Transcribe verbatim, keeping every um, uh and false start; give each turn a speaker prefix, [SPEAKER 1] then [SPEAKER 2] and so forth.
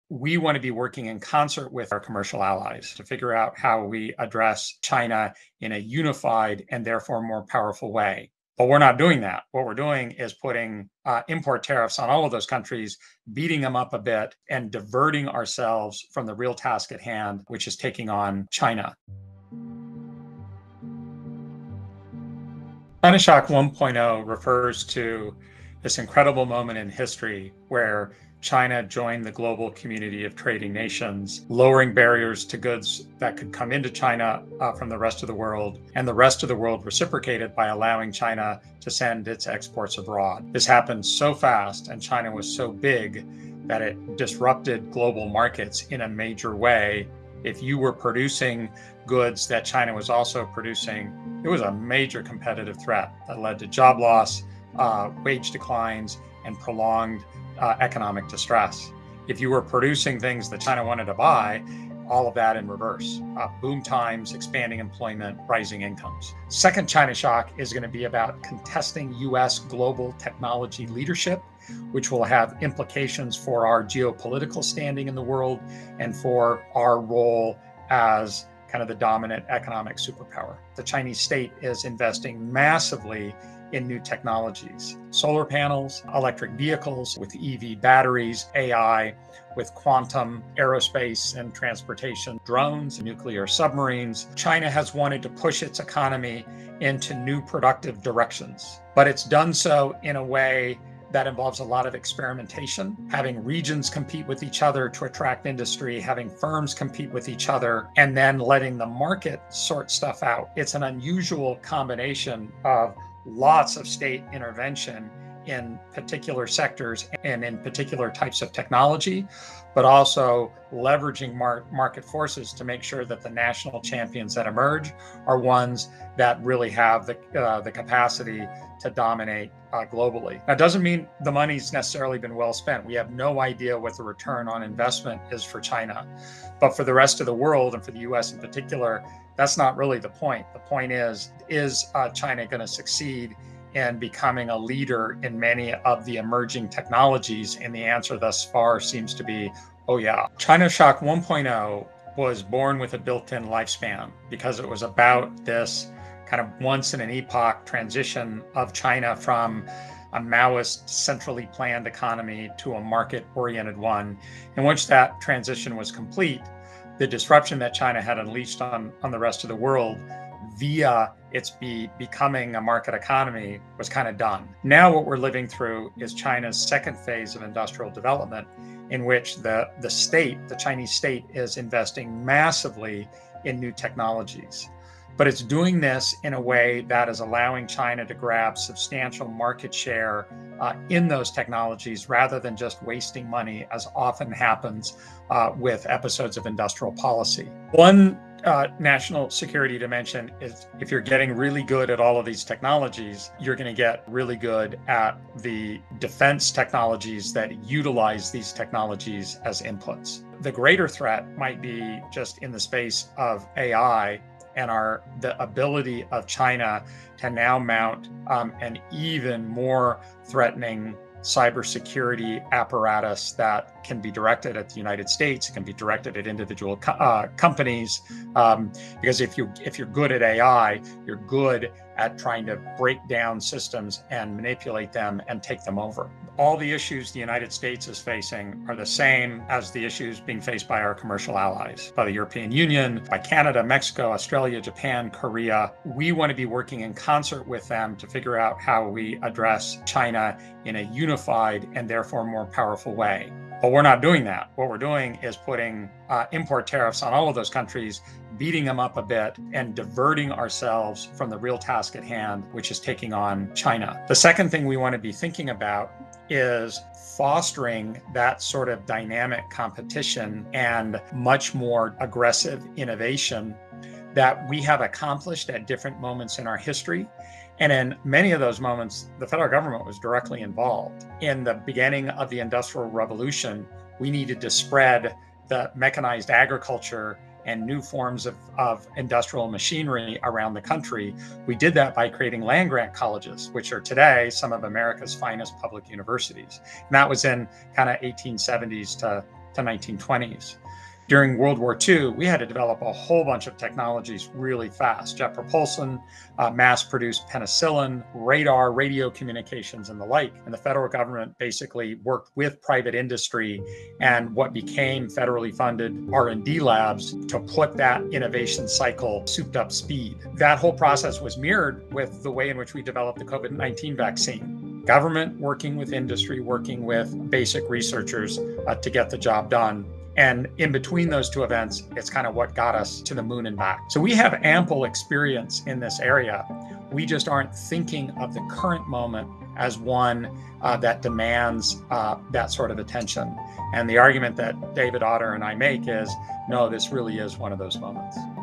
[SPEAKER 1] we want to be working in concert with our commercial allies to figure out how we address China in a unified and therefore more powerful way. But we're not doing that. What we're doing is putting uh, import tariffs on all of those countries, beating them up a bit, and diverting ourselves from the real task at hand, which is taking on China. China Shock one point oh refers to this incredible moment in history where China joined the global community of trading nations, lowering barriers to goods that could come into China uh, from the rest of the world, and the rest of the world reciprocated by allowing China to send its exports abroad. This happened so fast, and China was so big that it disrupted global markets in a major way. If you were producing goods that China was also producing, it was a major competitive threat that led to job loss, uh, wage declines, and prolonged uh, economic distress. If you were producing things that China wanted to buy, all of that in reverse. Uh, boom times, expanding employment, rising incomes. Second China Shock is going to be about contesting U S global technology leadership, which will have implications for our geopolitical standing in the world and for our role as kind of the dominant economic superpower. The Chinese state is investing massively in new technologies, solar panels, electric vehicles with E V batteries, A I, with quantum, aerospace and transportation, drones, nuclear submarines. China has wanted to push its economy into new productive directions, but it's done so in a way that involves a lot of experimentation, having regions compete with each other to attract industry, having firms compete with each other, and then letting the market sort stuff out. It's an unusual combination of lots of state intervention in particular sectors and in particular types of technology, but also leveraging mar- market forces to make sure that the national champions that emerge are ones that really have the, uh, the capacity to dominate uh, globally. That doesn't mean the money's necessarily been well spent. We have no idea what the return on investment is for China. But for the rest of the world, and for the U S in particular, that's not really the point. The point is, is uh, China going to succeed in becoming a leader in many of the emerging technologies? And the answer thus far seems to be, oh yeah. China Shock one point oh was born with a built-in lifespan because it was about this kind of once in an epoch transition of China from a Maoist centrally planned economy to a market-oriented one. And once that transition was complete, the disruption that China had unleashed on, on the rest of the world via its be, becoming a market economy was kind of done. Now what we're living through is China's second phase of industrial development, in which the, the state, the Chinese state, is investing massively in new technologies. But it's doing this in a way that is allowing China to grab substantial market share uh, in those technologies rather than just wasting money, as often happens uh, with episodes of industrial policy. One uh, national security dimension is if you're getting really good at all of these technologies, you're going to get really good at the defense technologies that utilize these technologies as inputs. The greater threat might be just in the space of A I and our the ability of China to now mount um, an even more threatening cybersecurity apparatus that can be directed at the United States. It can be directed at individual co- uh, companies, um, because if you if you're good at A I, you're good at trying to break down systems and manipulate them and take them over. All the issues the United States is facing are the same as the issues being faced by our commercial allies, by the European Union, by Canada, Mexico, Australia, Japan, Korea. We want to be working in concert with them to figure out how we address China in a unified and therefore more powerful way. But we're not doing that. What we're doing is putting uh, import tariffs on all of those countries, beating them up a bit, and diverting ourselves from the real task at hand, which is taking on China. The second thing we want to be thinking about is fostering that sort of dynamic competition and much more aggressive innovation that we have accomplished at different moments in our history. And in many of those moments, the federal government was directly involved. In the beginning of the Industrial Revolution, we needed to spread the mechanized agriculture and new forms of, of industrial machinery around the country. We did that by creating land-grant colleges, which are today some of America's finest public universities. And that was in kind of eighteen seventies to, the nineteen twenties. During World War Two, we had to develop a whole bunch of technologies really fast. Jet propulsion, uh, mass-produced penicillin, radar, radio communications, and the like. And the federal government basically worked with private industry and what became federally funded R and D labs to put that innovation cycle souped up speed. That whole process was mirrored with the way in which we developed the COVID nineteen vaccine. Government working with industry, working with basic researchers uh, to get the job done. And in between those two events, it's kind of what got us to the moon and back. So we have ample experience in this area. We just aren't thinking of the current moment as one uh, that demands uh, that sort of attention. And the argument that David Autor and I make is, no, this really is one of those moments.